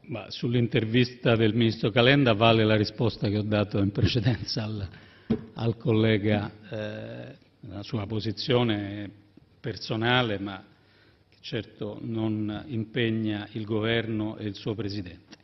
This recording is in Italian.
Ma sull'intervista del ministro Calenda vale la risposta che ho dato in precedenza al collega, la sua posizione personale, ma che certo non impegna il Governo e il suo Presidente.